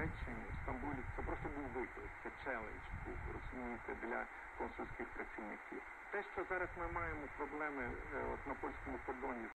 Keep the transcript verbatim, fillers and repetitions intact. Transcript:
Німеччині, в Стамбулі, це просто був виклик, це челендж був, розумієте, для консульських працівників. Те, що зараз ми маємо проблеми от, на польському кордоні